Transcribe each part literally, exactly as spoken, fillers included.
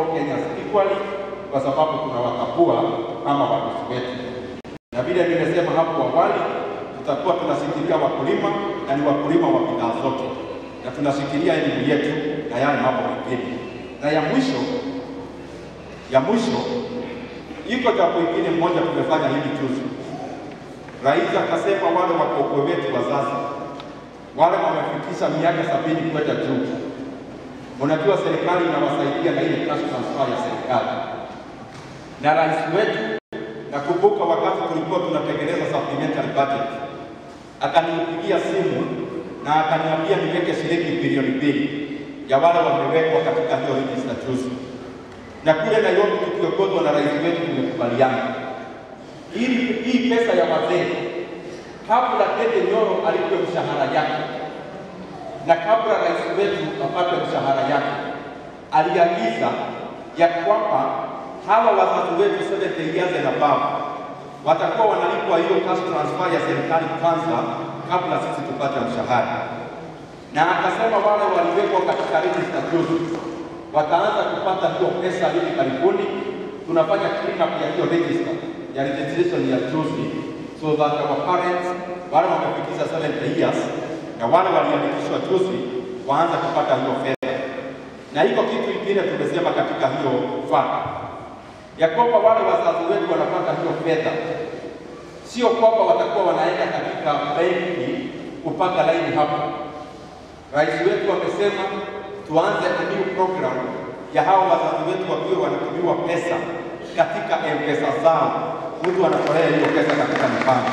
Kenyans equally, kwa sababu tunawatambua kama wadosi wetu. Na vile nimesema hapo awali, tutakuwa tunashikilia wakulima na ni wakulima wa bidhaa zote, na tunashikilia elimu yetu na yale mambo mengine. Na ya mwisho, ya mwisho iko jambo lingine mmoja tumefanya hivi juzi. Rais akasema wale wakongwe wetu wazazi, wale wamefikisha miaka sabini kwenda juu, unajua serikali inawasaidia na ile cash transfer ya serikali. Na rais wetu, nakumbuka wakati tulikuwa tunatengeneza supplementary budget, akanipigia simu na akaniambia niweke shilingi bilioni mbili ya wale wamewekwa katika hiyo register juzi. Na kule Nairobi tukiongozwa na rais wetu tumekubaliana ili hii pesa ya wazee, kabla Dede Nyoro alipe mshahara yake na kabla rais wetu apate mshahara yake, aliagiza ya kwamba hawa wazazi wetu seventy years and above watakuwa wanalipwa hiyo cash transfer ya serikali kwanza kabla sisi tupate mshahara. Na akasema wale waliwekwa katika register juzi wataanza kupata hiyo pesa hivi karibuni. Tunafanya clean up ya hiyo register ya registration ya juzi, so that our parents wale wamefikisha seventy years na wale waliandikishwa juzi waanza kupata hiyo fedha. Na hiko kitu kingine tumesema katika hiyo fund ya kwamba wale wazazi wetu wanapata hiyo fedha, sio kwamba watakuwa wanaenda katika benki kupata laini hapo. Rais wetu amesema tuanze a new program ya hao wazazi wetu wakiwa wanatumiwa pesa katika M-Pesa zao, mtu anatolea hiyo pesa katika mpango,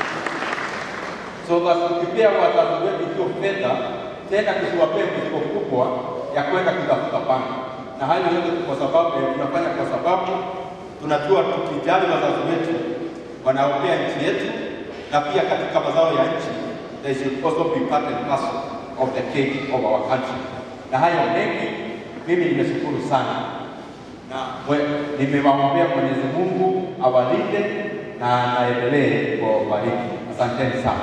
so that tukipea wazazi wetu hiyo fedha tena tusiwapee mzigo kubwa ya kwenda kutafuta banki. Na hayo yote kwa sababu tunafanya kwa sababu tunajua tukijali wazazi wetu wanaopea nchi yetu na pia katika mazao ya nchi, they should also be part and parcel of the cake of our country. Na hayo mengi mimi nimeshukuru sana na nimewaombea Mwenyezi Mungu awalinde na aendelee kuwabariki. Asanteni sana.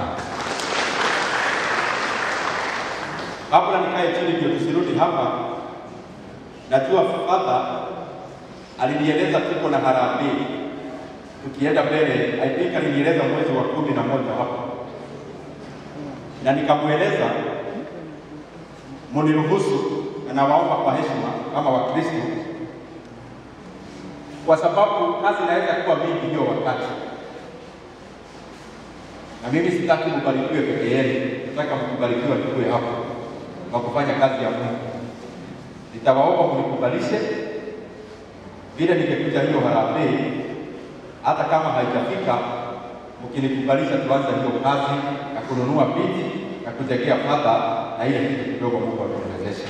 Kabla nikae chini ndio tusirudi hapa, najua Father alinieleza tuko na harambee tukienda mbele. I think alinieleza mwezi wa kumi na moja hapa, na nikamueleza mniruhusu na nawaomba kwa heshima kama Wakristo, kwa sababu kazi inaweza kuwa mingi hiyo wakati, na mimi sitaki mbarikiwe peke yenu, nataka mbarikiwe nikue hapo kwa kufanya kazi ya Mungu. Nitawaomba mnikubalishe vile ningekuja hiyo harambee, hata kama haijafika, mkinikubalisha tuanze hiyo kazi na kununua biti na kujengea Father na ile kitu kidogo Mungu atuwezeshe.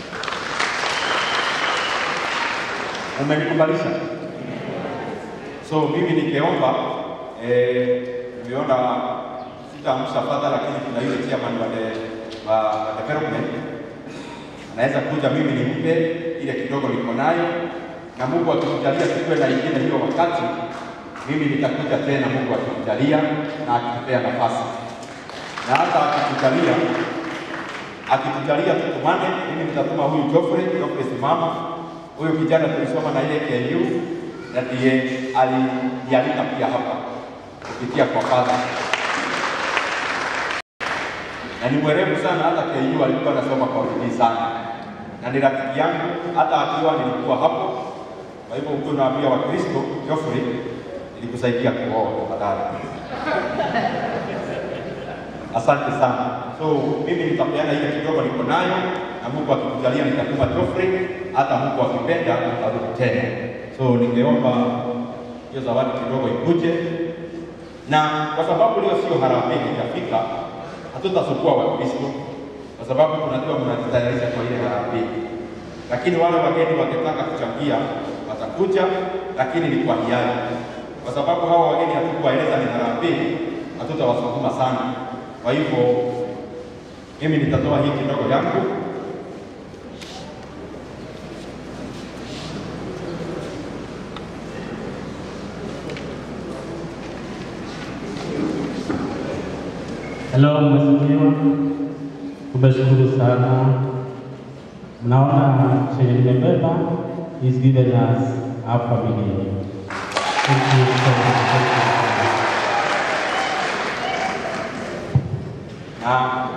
Umenikubalisha? So mimi ningeomba eh nimeona sitamsha Father, lakini kuna yule chairman wa wa development anaweza kuja, mimi nimpe ile kidogo niko nayo, na Mungu akitujalia siku na nyingine hiyo wakati mimi nitakuja tena, Mungu akitujalia na akitupea nafasi, na hata akitujalia akitujalia tukumane, mimi nitatuma huyu Geoffrey Geoffrey simama, huyu kijana tulisoma na ile K U na ndiye alialika pia hapa kupitia kwa Father, na ni mwerevu sana. Hata K U alikuwa anasoma kwa bidii sana na ni rafiki yangu, hata akiwa nilikuwa hapo. Kwa hivyo uko naambia Wakristo, Geoffrey nilikusaidia kuoa tafadhali. Asante sana. So mimi nitapeana ile kidogo niko nayo, na Mungu akikujalia nitatuma Geoffrey, hata Mungu akipenda nitarudi tena. So ningeomba hiyo zawadi kidogo ikuje, na kwa sababu leo sio harambee itafika, hatutasukua Wakristo kwa sababu tunajua mnajitayarisha kwa ile harambee, lakini wale wageni wakitaka kuchangia watakuja, lakini ni kwa hiari, kwa sababu hawa wageni hatukuwaeleza ni harambee, hatutawasukuma sana. Kwa hivyo mimi nitatoa hii kidogo yangu. Hello, mheshimiwa. Tumeshukuru sana. Mnaona chenye nimebeba He's given us our family. Thank you so much. Thank you. Na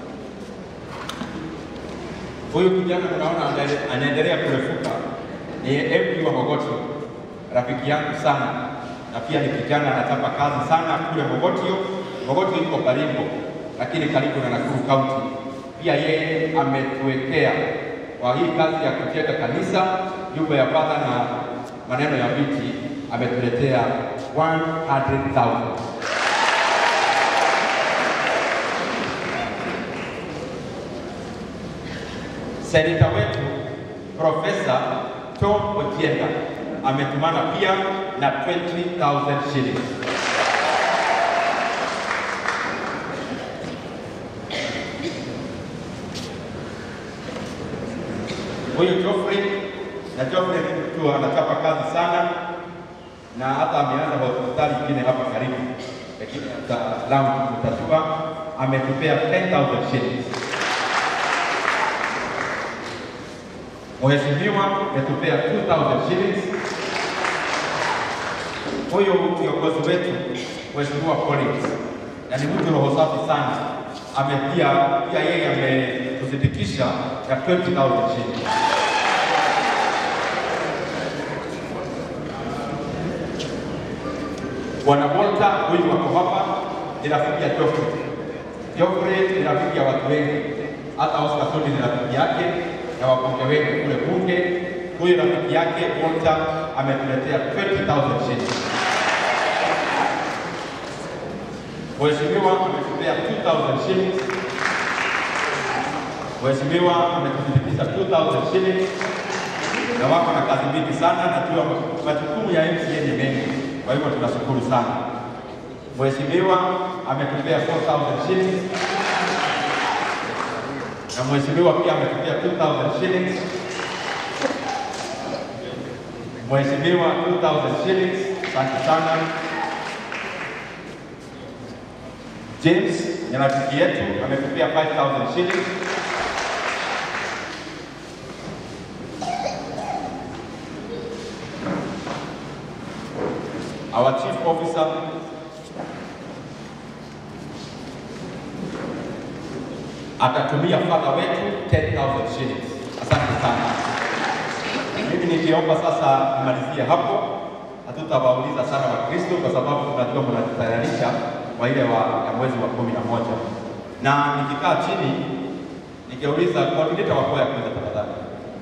huyu kijana tunaona anaendelea kurefuka, ni M P wa Mogotio, rafiki yangu sana, na pia ni kijana anachapa kazi sana kule Mogotio. Mogotio iko karibu, lakini karibu na Nakuru County. Pia yeye ametuwekea kwa hii kazi ya kujenga kanisa, nyumba ya Baba na maneno ya viti, ametuletea one hundred thousand. Seneta wetu Profesa Tom Otienda ametumana pia na twenty thousand shillings. Huyu Geoffrey na Geoffrey mtu anachapa kazi sana, na hata ameanza hospitali nyingine hapa karibu, lakini ataalamu kutatua, ametupea ten thousand shillings. Mheshimiwa ametupea two thousand shillings. Huyu kiongozi wetu Mheshimiwa Collins, na ni mtu roho safi sana, amepia pia yeye ametuthibitisha ya twenty thousand shillings. Bwana Volta huyu wako hapa, ni rafiki ya Geoffrey. Geoffrey ni rafiki ya watu wengi, hata Oscar Sudi ni rafiki yake na wabunge wengi kule bunge. Huyu rafiki yake Volta ametuletea twenty thousand shillings. Mheshimiwa ametupea two thousand shillings. Mheshimiwa ametuthibitisha two thousand shillings. Na wako na kazi mingi sana, najua majukumu ya M C A ni mengi, kwa hivyo tunashukuru sana. Mheshimiwa ametupea four thousand shillings. Na Mheshimiwa pia ametupea two thousand shillings. Mheshimiwa two thousand shillings. Asante sana. James ni rafiki yetu, ametupea five thousand shillings. Our chief officer atatumia fadha wetu ten thousand shillings. Asante sana. Mimi nikiomba sasa kumalizia hapo, hatutawauliza sana Wakristo kwa sababu tunajua mnajitayarisha kwa ile wa ya mwezi wa kumi na moja. Na nikikaa chini nikiuliza coordinator wa kwaya kwanza tafadhali.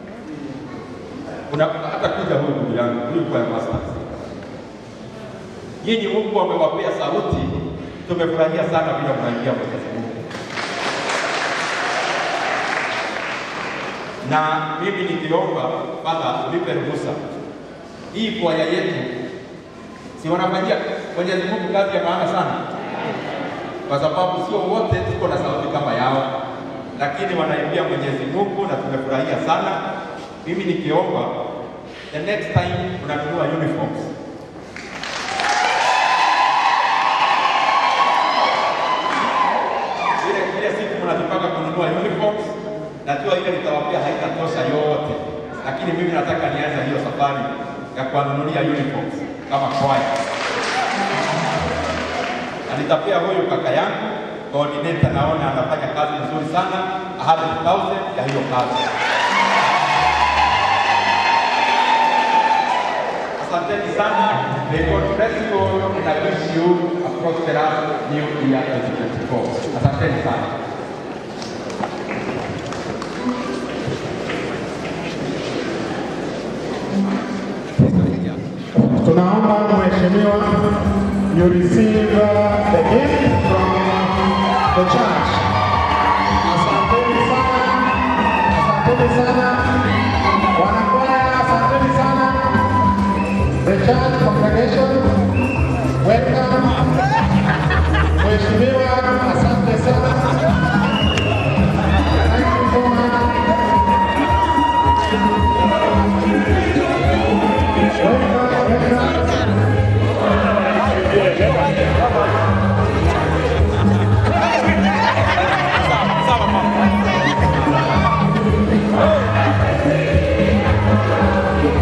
Kuna hata kuja huyu ndugu yangu, huyu kwaya master. Nyinyi Mungu amewapea sauti, tumefurahia sana bila kuingia Mwenyezi Mungu. Na mimi nikiomba Baba unipe ruhusa. Hii kwaya yetu si wanafanyia Mwenyezi Mungu kazi ya maana sana, kwa sababu sio wote tuko na sauti kama yao, lakini wanaimbia Mwenyezi Mungu na tumefurahia sana. Mimi nikiomba the next time unanunua uniforms, ile ile siku mnataka kununua uniforms, najua ile nitawapia haitatosha yote, lakini mimi nataka nianze hiyo safari ya kuwanunulia uniforms kama kwaya. Nitapea huyu kaka yangu coordinator, naona anafanya kazi nzuri sana, one hundred thousand ya hiyo kazi. Asanteni sana. May God bless you all and I wish you a prosperous new year twenty twenty-four. Asanteni sana. Tunaomba Mheshimiwa, you receive uh, the gift from the church. Asanteni sana. Asanteni sana. Wanakwaya, asanteni sana. The church congregation, welcome. Mheshimiwa, asante sana. Thank you so much. Welcome.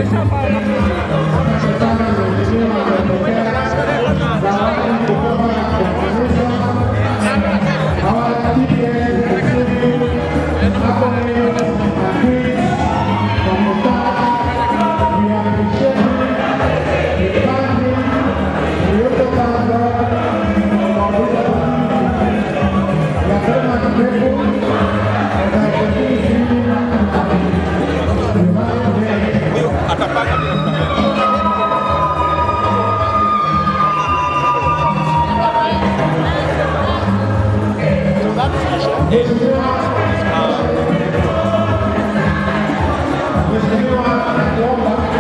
Mheshimiwa Mheshimiwa